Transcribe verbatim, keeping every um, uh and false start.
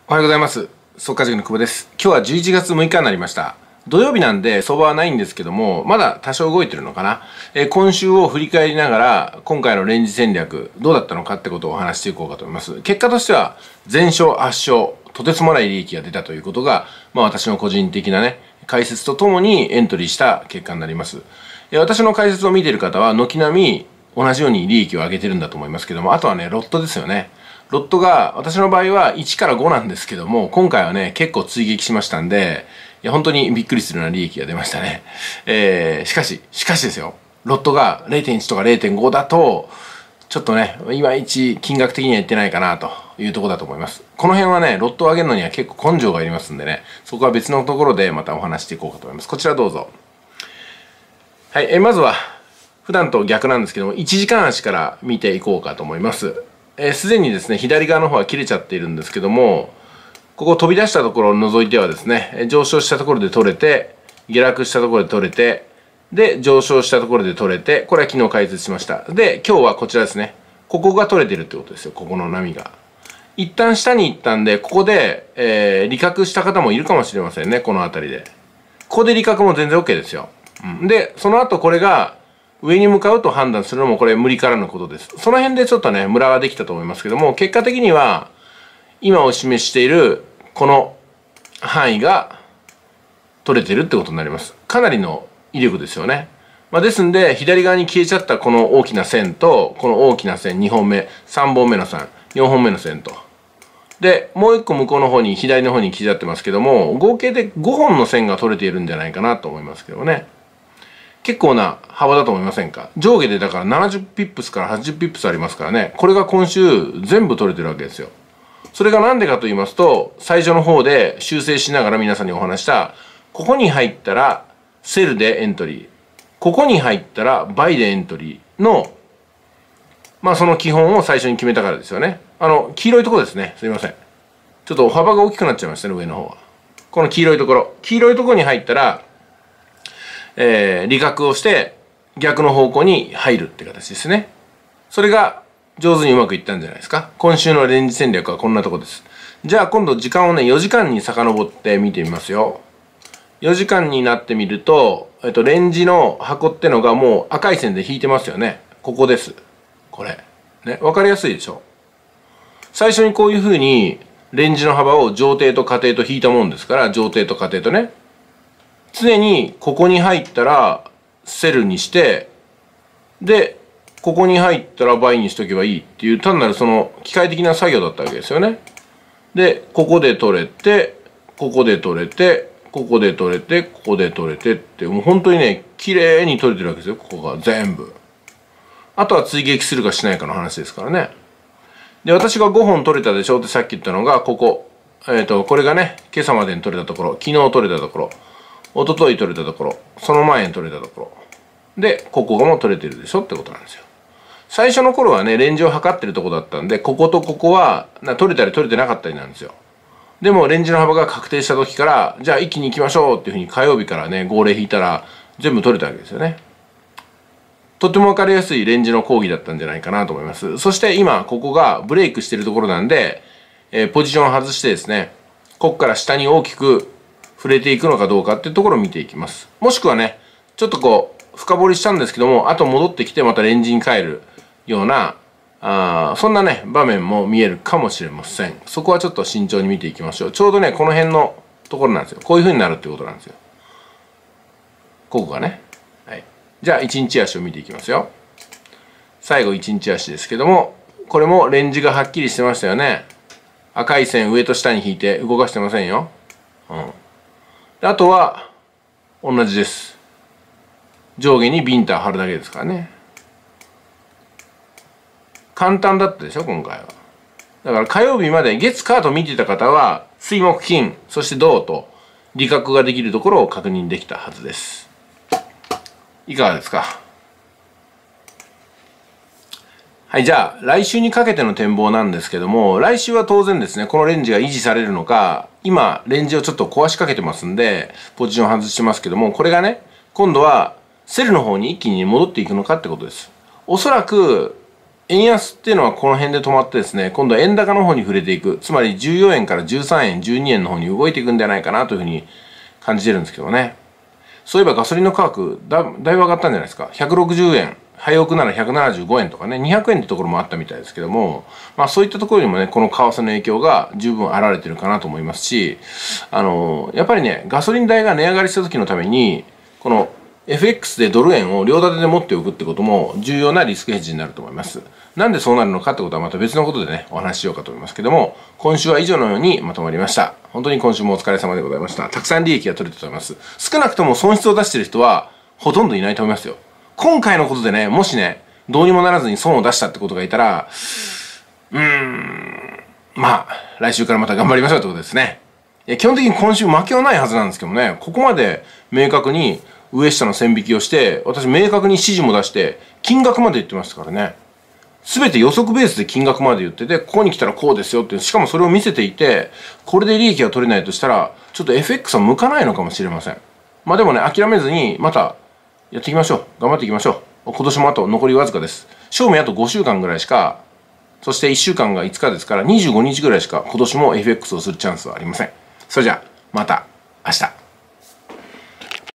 おはようございます。速稼塾の久保です。今日はじゅういちがつむいかになりました。土曜日なんで相場はないんですけども、まだ多少動いてるのかな。えー、今週を振り返りながら、今回のレンジ戦略、どうだったのかってことをお話していこうかと思います。結果としては、全勝圧勝、とてつもない利益が出たということが、まあ私の個人的なね、解説とともにエントリーした結果になります。えー、私の解説を見ている方は、軒並み同じように利益を上げてるんだと思いますけども、あとはね、ロットですよね。ロットが、私の場合はいちからごなんですけども、今回はね、結構追撃しましたんで、いや、本当にびっくりするような利益が出ましたね。えー、しかし、しかしですよ、ロットが れいてんいち とか れいてんご だと、ちょっとね、いまいち金額的にはいってないかなというところだと思います。この辺はね、ロットを上げるのには結構根性がいりますんでね、そこは別のところでまたお話していこうかと思います。こちらどうぞ。はい、えー、まずは、普段と逆なんですけども、いちじかん足から見ていこうかと思います。えー、すでにですね、左側の方は切れちゃっているんですけども、ここ飛び出したところを除いてはですね、上昇したところで取れて、下落したところで取れて、で、上昇したところで取れて、これは昨日解説しました。で、今日はこちらですね。ここが取れてるってことですよ、ここの波が。一旦下に行ったんで、ここで、えー、利確した方もいるかもしれませんね、この辺りで。ここで利確も全然 OK ですよ。うん、で、その後これが、上に向かうと判断するのもこれ無理からぬことです。その辺でちょっとね、ムラができたと思いますけども、結果的には、今お示ししているこの範囲が取れてるってことになります。かなりの威力ですよね。まあ、ですんで、左側に消えちゃったこの大きな線と、この大きな線にほんめ、さんぼんめの線、よんほんめの線と。で、もう一個向こうの方に、左の方に消えちゃってますけども、合計でごほんの線が取れているんじゃないかなと思いますけどね。結構な幅だと思いませんか？上下でだからななじゅうピップスからはちじゅうピップスありますからね。これが今週全部取れてるわけですよ。それがなんでかと言いますと、最初の方で修正しながら皆さんにお話した、ここに入ったらセルでエントリー。ここに入ったらバイでエントリーの、まあその基本を最初に決めたからですよね。あの、黄色いところですね。すいません。ちょっと幅が大きくなっちゃいましたね、上の方は。この黄色いところ。黄色いところに入ったら、えー、利確をして逆の方向に入るって形ですね。それが上手にうまくいったんじゃないですか。今週のレンジ戦略はこんなとこです。じゃあ今度時間をね、よじかんに遡って見てみますよ。よじかんになってみると、えっと、レンジの箱ってのがもう赤い線で引いてますよね。ここです。これ。ね、わかりやすいでしょ。最初にこういう風にレンジの幅を上底と下底と引いたもんですから、上底と下底とね。常にここに入ったらセルにして、で、ここに入ったらバイにしとけばいいっていう単なるその機械的な作業だったわけですよね。で、ここで取れて、ここで取れて、ここで取れて、ここで取れてって、もう本当にね、綺麗に取れてるわけですよ、ここが全部。あとは追撃するかしないかの話ですからね。で、私がごほん取れたでしょってさっき言ったのが、ここ。えっと、これがね、今朝までに取れたところ、昨日取れたところ。一昨日取れたところ、その前に取れたところ。で、ここがもう取れてるでしょってことなんですよ。最初の頃はね、レンジを測ってるとこだったんで、こことここは、な取れたり取れてなかったりなんですよ。でも、レンジの幅が確定した時から、じゃあ一気に行きましょうっていうふうに火曜日からね、号令引いたら、全部取れたわけですよね。とてもわかりやすいレンジの講義だったんじゃないかなと思います。そして今、ここがブレイクしてるところなんで、えー、ポジションを外してですね、ここから下に大きく、触れていくのかどうかっていうところを見ていきます。もしくはね、ちょっとこう、深掘りしたんですけども、あと戻ってきてまたレンジに帰るような、あそんなね、場面も見えるかもしれません。そこはちょっと慎重に見ていきましょう。ちょうどね、この辺のところなんですよ。こういう風になるってことなんですよ。ここがね。はい。じゃあ、いちにち足を見ていきますよ。最後いちにち足ですけども、これもレンジがはっきりしてましたよね。赤い線上と下に引いて動かしてませんよ。うん。あとは、同じです。上下にビンター貼るだけですからね。簡単だったでしょ、今回は。だから火曜日まで月火と見てた方は、水木金、そして銅と利確ができるところを確認できたはずです。いかがですか？はい、じゃあ、来週にかけての展望なんですけども、来週は当然ですね、このレンジが維持されるのか、今、レンジをちょっと壊しかけてますんで、ポジション外してますけども、これがね、今度は、セルの方に一気に戻っていくのかってことです。おそらく、 円安っていうのはこの辺で止まってですね、今度は円高の方に触れていく。つまりじゅうよえんからじゅうさんえん、じゅうにえんの方に動いていくんじゃないかなというふうに感じてるんですけどね。そういえばガソリンの価格だ、だいぶ上がったんじゃないですか。ひゃくろくじゅうえん。早置くならひゃくななじゅうごえんとかね、にひゃくえんってところもあったみたいですけども、まあそういったところにもね、この為替の影響が十分現れてるかなと思いますし、あの、やっぱりね、ガソリン代が値上がりした時のために、この エフエックス でドル円を両立てで持っておくってことも重要なリスクヘッジになると思います。なんでそうなるのかってことはまた別のことでね、お話ししようかと思いますけども、今週は以上のようにまとまりました。本当に今週もお疲れ様でございました。たくさん利益が取れたと思います。少なくとも損失を出している人はほとんどいないと思いますよ。今回のことでね、もしね、どうにもならずに損を出したってことがいたら、うーん、まあ、来週からまた頑張りましょうってことですね。いや、基本的に今週負けはないはずなんですけどもね、ここまで明確に上下の線引きをして、私明確に指示も出して、金額まで言ってましたからね。すべて予測ベースで金額まで言ってて、ここに来たらこうですよっていう、しかもそれを見せていて、これで利益が取れないとしたら、ちょっと エフエックス は向かないのかもしれません。まあでもね、諦めずに、またやっていきましょう。頑張っていきましょう。今年もあと残りわずかです。賞味あとごしゅうかんぐらいしか、そしていっしゅうかんがいつかですから、にじゅうごにちぐらいしか今年も エフエックス をするチャンスはありません。それじゃあ、また明日。